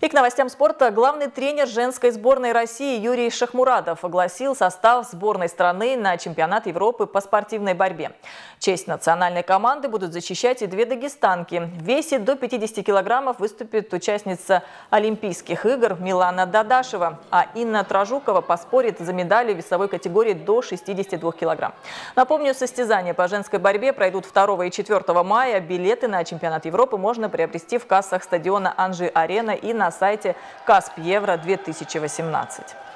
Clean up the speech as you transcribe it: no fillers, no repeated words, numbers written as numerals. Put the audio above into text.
И к новостям спорта. Главный тренер женской сборной России Юрий Шахмурадов огласил состав сборной страны на чемпионат Европы по спортивной борьбе. Честь национальной команды будут защищать и две дагестанки. В весе до 50 килограммов выступит участница Олимпийских игр Милана Дадашева, а Инна Тражукова поспорит за медали в весовой категории до 62 килограмм. Напомню, состязания по женской борьбе пройдут 2 и 4 мая. Билеты на чемпионат Европы можно приобрести в кассах стадиона Анжи-Арена и на сайте Каспьевро 2018.